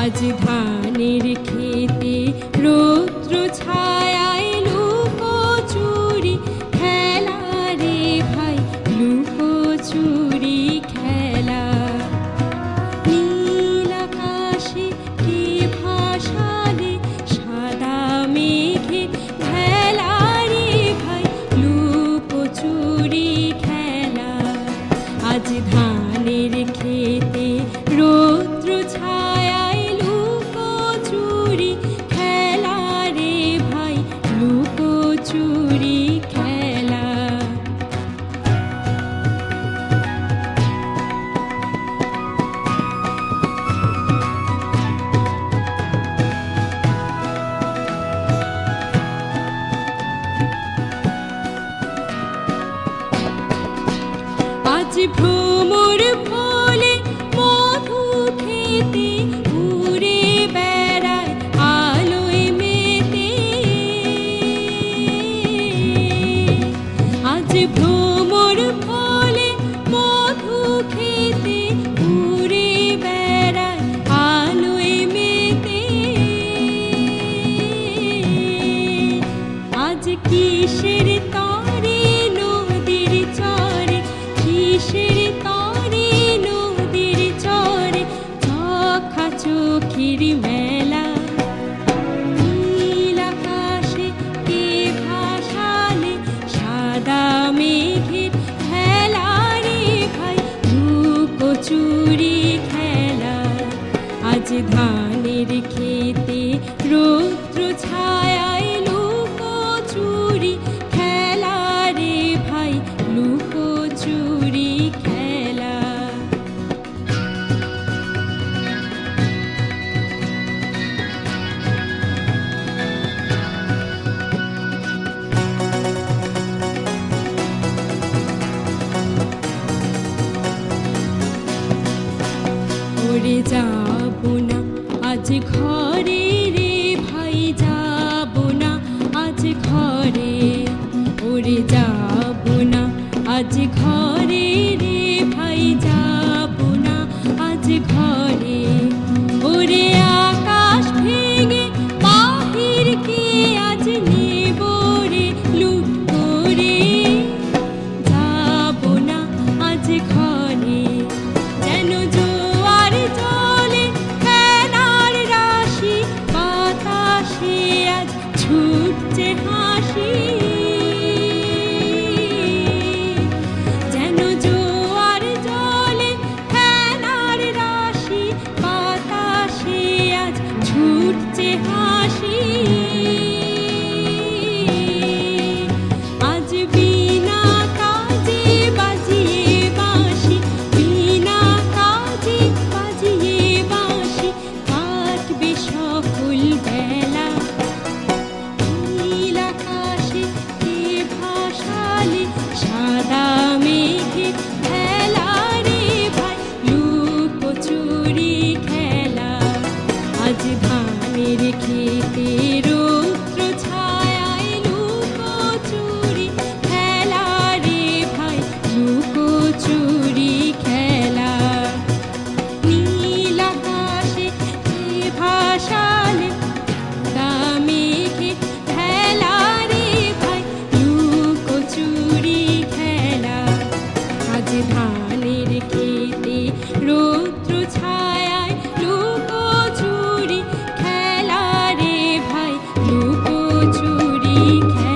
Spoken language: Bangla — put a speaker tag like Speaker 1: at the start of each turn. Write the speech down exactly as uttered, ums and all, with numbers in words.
Speaker 1: আজ ধানের খেতে রৌদ্র ছায়ায় লুকোচুরি খেলা রে ভাই, লুকোচুরি খেলা। নীল আকাশে কে ভাসালে সাদা মেঘে খেলা রে ভাই, লুকোচুরি খেলা। আজ ধানের খেতে রৌদ্র ছায়ায় লুকোচুরি খেলা রে ভাই, লুকোচুরি খেলা। আজ ভ্রমর ফলে মধু খেতে উড়ে বেড়ায় আলোয় মেতে। আজ ভ্রমর ফলে মধু খেতে উড়ে বেড়ায় আলোয় মেতে। আজ কিসের তরে নদীর চরে, কিসের তরে নদীর চরে চোখা চোখির মেলা। নীল আকাশে কে ভাসালে সাদা মেঘের খেলা রে ভাই, লুকোচুরি খেলা। আজ ধানের খেতে রৌদ্র ছায়ায় লুকোচুরি খেলা রে ভাই, লুকোচুরি খেলা। ওরে যাব না আজ ঘরে রে ভাই, যাব না আজ ঘরে। ওরে যাব না আজ ঘরে রে ভাই, যাব না আজ ঘরে। ওরে আকাশ ভেঙে বাহিরকে আজ নেব রে লুট করে। যাব না আজ ঘরে, যেন জোয়ার জলে ফেনার রাশি বাতাসে আজ ছুটছে হাসি। যেন জোয়ার জলে ফেনার রাশি বাতাসে আজ ছুটছে হাসি। আজ বিনা কাজে বাজিয়ে বাঁশি, বিনা কাজে বাজিয়ে বাঁশি কাটবে সকল বেলা। নীল আকাশে কে ভাসালে সাদা মেঘে খেলা রে ভাই, লুকোচুরি খেলা। আজ ধানের খেতে রৌদ্র ছায়ায় লুকোচুরি খেলা রে ভাই, লুকোচুরি খেলা। নীল আকাশে কে ভাসালে সাদা মেঘে খেলা রে ভাই, লুকোচুরি খেলা। আজ ধানের খেতে রৌদ্র ছায়ায় লুকোচুরি খেলা রে ভাই, লুকোচুরি খেলা।